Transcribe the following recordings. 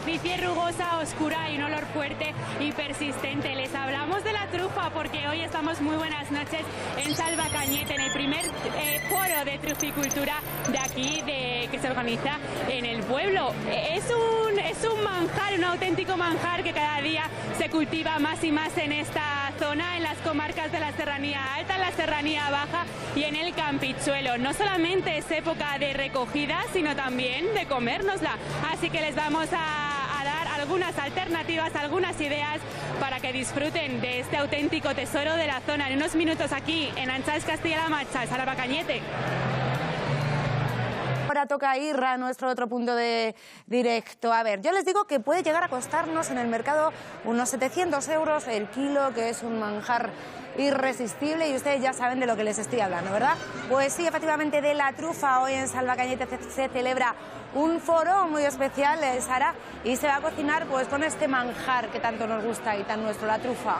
superficie rugosa, oscura y un olor fuerte y persistente. Les hablamos de la trufa porque hoy estamos muy buenas noches en Salvacañete, en el primer foro de truficultura de aquí, que se organiza en el pueblo. Es un manjar, un auténtico manjar que cada día se cultiva más y más en esta zona, en las comarcas de la Serranía Alta, en la Serranía Baja y en el Campichuelo. No solamente es época de recogida, sino también de comérnosla. Así que les vamos a dar algunas alternativas, algunas ideas para que disfruten de este auténtico tesoro de la zona en unos minutos aquí en Anchals, Castilla-La Mancha, Salvacañete. Ahora toca ir a nuestro otro punto de directo. A ver, yo les digo que puede llegar a costarnos en el mercado unos 700 euros el kilo, que es un manjar irresistible, y ustedes ya saben de lo que les estoy hablando, ¿verdad? Pues sí, efectivamente, de la trufa. Hoy en Salvacañete se celebra un foro muy especial, Sara, y se va a cocinar pues con este manjar que tanto nos gusta y tan nuestro, la trufa.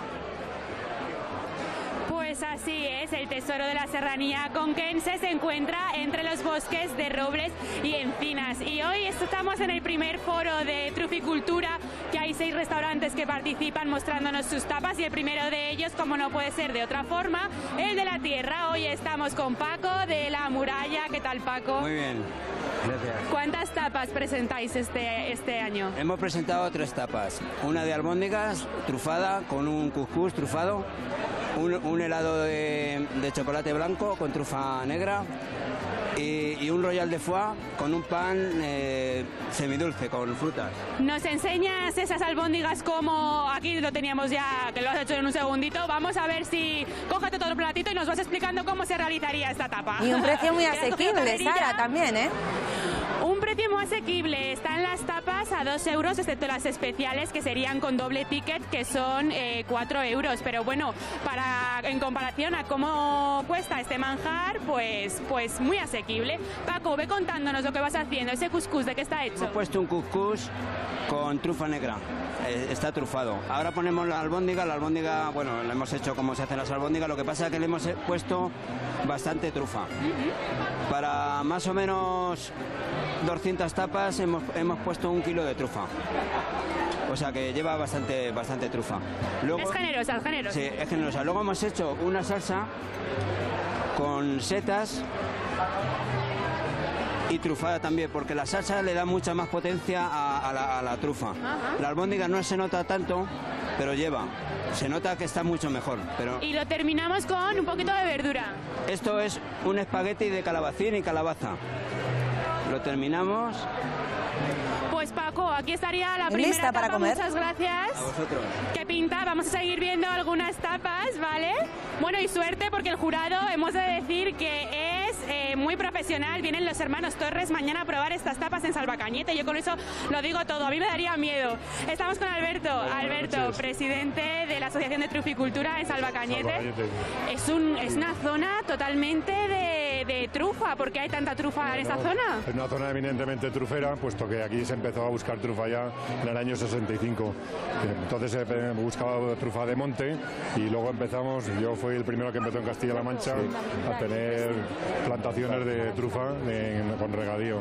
Pues así es, el tesoro de la serranía conquense se encuentra entre los bosques de robles y encinas. Y hoy estamos en el primer foro de truficultura, que hay 6 restaurantes que participan mostrándonos sus tapas, y el primero de ellos, como no puede ser de otra forma, el de la tierra. Hoy estamos con Paco de La Muralla. ¿Qué tal, Paco? Muy bien, gracias. ¿Cuántas tapas presentáis este año? Hemos presentado 3 tapas, una de albóndigas trufada con un cuscús trufado, un helado de chocolate blanco con trufa negra y un royal de foie con un pan semidulce con frutas. ¿Nos enseñas esas albóndigas como aquí lo teníamos ya, que lo has hecho en un segundito? Vamos a ver si cógete todo el platito y nos vas explicando cómo se realizaría esta tapa. Y un precio muy asequible, Sara, también, ¿eh? Un precio muy asequible. Están las tapas a 2 euros, excepto las especiales, que serían con doble ticket, que son 4 euros. Pero bueno, en comparación a cómo cuesta este manjar, pues muy asequible. Paco, ve contándonos lo que vas haciendo. Ese cuscús, ¿de qué está hecho? Hemos puesto un cuscús con trufa negra. Está trufado. Ahora ponemos la albóndiga, bueno, la hemos hecho como se hacen las albóndigas, lo que pasa es que le hemos puesto bastante trufa. Para más o menos 200 tapas hemos puesto 1 kilo de trufa. O sea que lleva bastante trufa. Luego, es generosa, es generosa. Sí, es generosa. Luego hemos hecho una salsa con setas y trufada también, porque la salsa le da mucha más potencia a la trufa. Ajá. La albóndiga no se nota tanto, pero se nota que está mucho mejor. Y lo terminamos con un poquito de verdura. Esto es un espagueti de calabacín y calabaza. Lo terminamos. Pues Paco, aquí estaría la primera ¿Lista tapa. Para comer? Muchas gracias. A vosotros. ¿Qué pinta? Vamos a seguir viendo algunas tapas, ¿vale? Bueno, y suerte, porque el jurado, hemos de decir que es muy profesional. Vienen los hermanos Torres mañana a probar estas tapas en Salvacañete. Yo con eso lo digo todo. A mí me daría miedo. Estamos con Alberto. Alberto, presidente de la Asociación de Truficultura en Salvacañete. Es una zona totalmente de trufa. ¿Por qué hay tanta trufa en esta zona? Es una zona eminentemente trufera, puesto que aquí se empezó a buscar trufa ya en el año 65. Entonces se buscaba trufa de monte y luego empezamos, yo fui el primero que empezó en Castilla-La Mancha a tener plantaciones de trufa con regadío.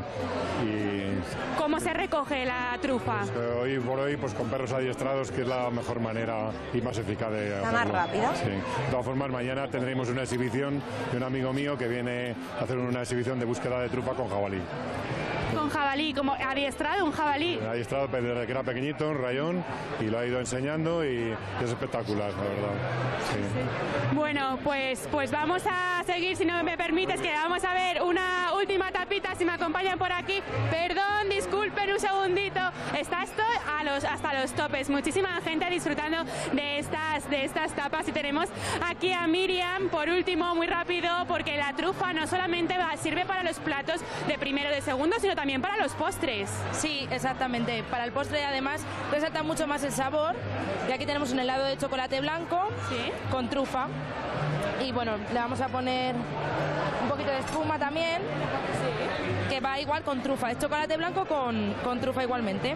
¿Cómo se recoge la trufa? Pues, hoy por hoy, pues con perros adiestrados, que es la mejor manera y más eficaz de hacerlo. ¿La más rápida? Sí. De todas formas, mañana tendremos una exhibición de un amigo mío que viene a hacer una exhibición de búsqueda de trufa con jabalí. Con jabalí, como adiestrado, un jabalí. Adiestrado desde que era pequeñito, un rayón, y lo ha ido enseñando y es espectacular, la verdad. Sí. Bueno, pues vamos a seguir, si no me permites, que vamos a ver una última tapita, si me acompañan por aquí. Perdón, disculpen un segundito. Está esto hasta los topes. Muchísima gente disfrutando de estas tapas, y tenemos aquí a Miriam, por último, muy rápido, porque la trufa no solamente sirve para los platos de primero y de segundo, sino también para los postres. Sí, exactamente. Para el postre, además, resalta mucho más el sabor. Y aquí tenemos un helado de chocolate blanco, ¿sí?, con trufa. Y bueno, le vamos a poner un poquito de espuma también, sí, que va igual con trufa. Es chocolate blanco con trufa igualmente.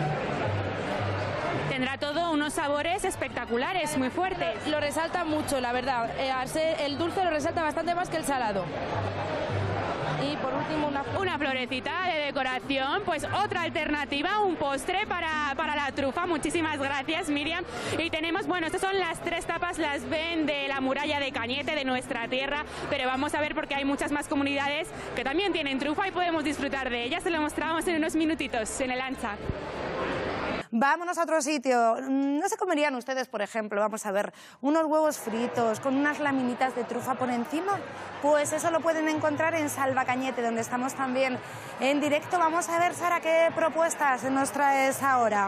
Tendrá todo unos sabores espectaculares, muy fuertes. Lo resalta mucho, la verdad. El dulce lo resalta bastante más que el salado. Y por último una florecita de decoración, pues otra alternativa, un postre para la trufa. Muchísimas gracias, Miriam. Y tenemos, bueno, estas son las 3 tapas, las ven de la muralla de Cañete, de nuestra tierra, pero vamos a ver porque hay muchas más comunidades que también tienen trufa y podemos disfrutar de ellas. Se lo mostramos en unos minutitos en el Ancha. Vámonos a otro sitio. ¿No se comerían ustedes, por ejemplo, vamos a ver, unos huevos fritos con unas laminitas de trufa por encima? Pues eso lo pueden encontrar en Salvacañete, donde estamos también en directo. Vamos a ver, Sara, qué propuestas nos traes ahora.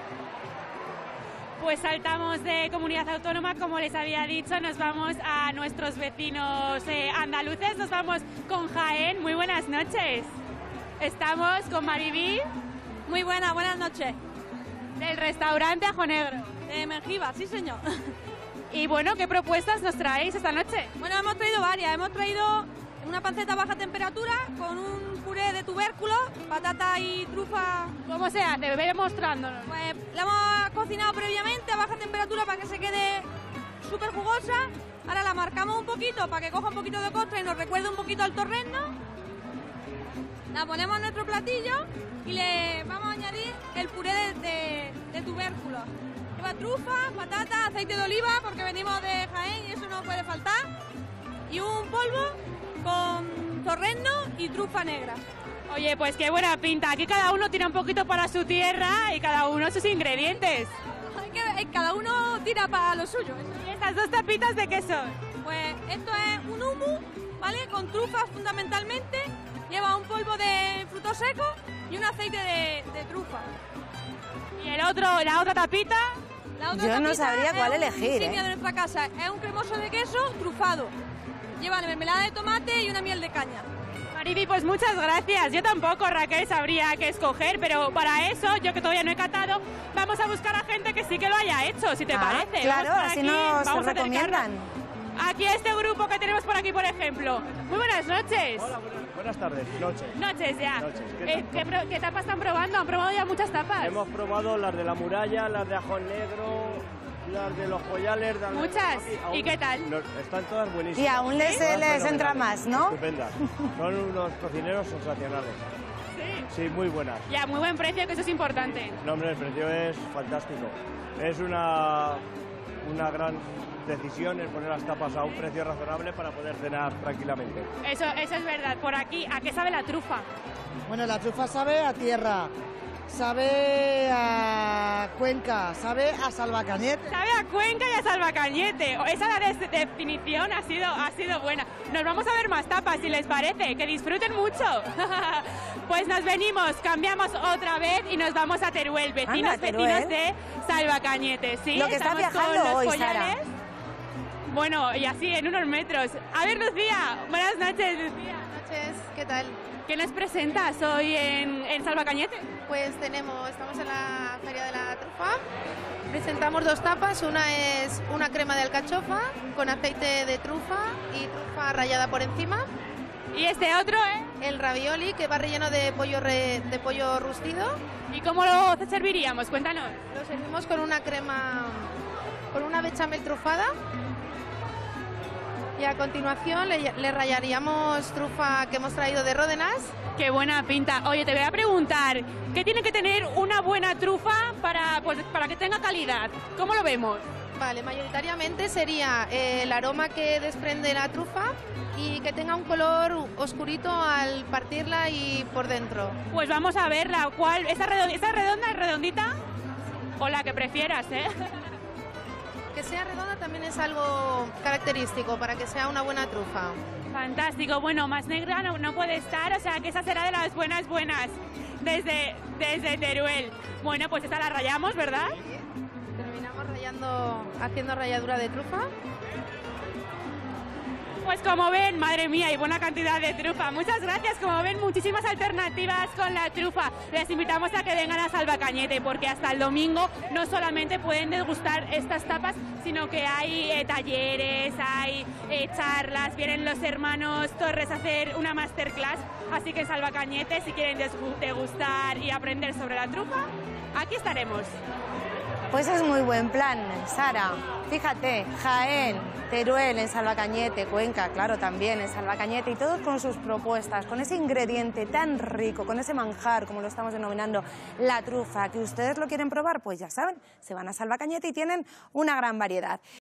Pues saltamos de comunidad autónoma, como les había dicho, nos vamos a nuestros vecinos andaluces, nos vamos con Jaén. Muy buenas noches. Estamos con Maribí. Muy buenas noches. Del restaurante Ajo Negro. De Mengibar, sí señor. Y bueno, ¿qué propuestas nos traéis esta noche? Bueno, hemos traído varias. Hemos traído una panceta a baja temperatura con un puré de tubérculo, patata y trufa. ¿Cómo se hace? Ve mostrándonos. Pues la hemos cocinado previamente a baja temperatura para que se quede súper jugosa. Ahora la marcamos un poquito para que coja un poquito de costra y nos recuerde un poquito al torrezno. La ponemos en nuestro platillo y le vamos a añadir el puré de tubérculos. Lleva trufa, patata, aceite de oliva, porque venimos de Jaén y eso no puede faltar. Y un polvo con torrezno y trufa negra. Oye, pues qué buena pinta. Aquí cada uno tira un poquito para su tierra y cada uno sus ingredientes. Cada uno tira para lo suyo. ¿Y estas 2 tapitas de qué son? Pues esto es un hummus, ¿vale? Con trufas fundamentalmente. Lleva un polvo de frutos secos y un aceite de trufa. ¿Y la otra tapita? Yo no sabría cuál elegir. De nuestra casa. Es un cremoso de queso trufado. Lleva mermelada de tomate y una miel de caña. Mariby, pues muchas gracias. Yo tampoco, Raquel, sabría qué escoger, pero para eso, yo que todavía no he catado, vamos a buscar a gente que sí que lo haya hecho, si te parece. Claro, así nos recomiendan. Aquí a este grupo que tenemos por aquí, por ejemplo. Muy buenas noches. Hola, buenas tardes, noches. Noches ya. Noches. ¿Qué tapas están probando? ¿Han probado ya muchas tapas? Hemos probado las de la muralla, las de Ajo Negro, las de los Collales. ¿Muchas? ¿Y qué tal? Están todas buenísimas. Y aún les entra más, ¿no? Estupendas. Son unos cocineros sensacionales. Sí, muy buenas. Y a muy buen precio, que eso es importante. No, hombre, el precio es fantástico. Es una gran decisión el poner las tapas a un precio razonable para poder cenar tranquilamente. Eso es verdad. Por aquí, ¿a qué sabe la trufa? Bueno, la trufa sabe a tierra, sabe a Cuenca, sabe a Salvacañete. Sabe a Cuenca y a Salvacañete. Esa definición ha sido buena. Nos vamos a ver más tapas, si les parece. Que disfruten mucho. Pues nos venimos, cambiamos otra vez y nos vamos a Teruel, vecinos de Salvacañete. ¿Sí? Lo que está viajando con los hoy, Collales. Sara. Bueno, y así, en unos metros. A ver, Lucía, buenas noches, Lucía. Buenas noches, ¿qué tal? ¿Qué nos presentas hoy en Salvacañete? Pues estamos en la Feria de la Trufa. Presentamos 2 tapas, una es una crema de alcachofa con aceite de trufa y trufa rallada por encima. ¿Y este otro, El ravioli, que va relleno de pollo rustido. ¿Y cómo lo serviríamos? Cuéntanos. Lo servimos con una crema, con una bechamel trufada. Y a continuación le rallaríamos trufa que hemos traído de Ródenas. ¡Qué buena pinta! Oye, te voy a preguntar, ¿qué tiene que tener una buena trufa para que tenga calidad? ¿Cómo lo vemos? Vale, mayoritariamente sería el aroma que desprende la trufa y que tenga un color oscurito al partirla y por dentro. Pues vamos a verla. ¿Cuál? ¿Esa redonda es redondita? O la que prefieras, ¿eh? Que sea redonda también es algo característico para que sea una buena trufa. Fantástico. Bueno, más negra no puede estar, o sea que esa será de las buenas desde Teruel. Bueno, pues esta la rallamos, ¿verdad? Sí. Terminamos haciendo ralladura de trufa. Pues como ven, madre mía, hay buena cantidad de trufa. Muchas gracias. Como ven, muchísimas alternativas con la trufa. Les invitamos a que vengan a Salvacañete porque hasta el domingo no solamente pueden degustar estas tapas, sino que hay talleres, hay charlas, vienen los hermanos Torres a hacer una masterclass. Así que en Salvacañete, si quieren degustar y aprender sobre la trufa, aquí estaremos. Pues es muy buen plan, Sara. Fíjate, Jaén, Teruel en Salvacañete, Cuenca, claro, también en Salvacañete, y todos con sus propuestas, con ese ingrediente tan rico, con ese manjar, como lo estamos denominando, la trufa, que ustedes lo quieren probar, pues ya saben, se van a Salvacañete y tienen una gran variedad.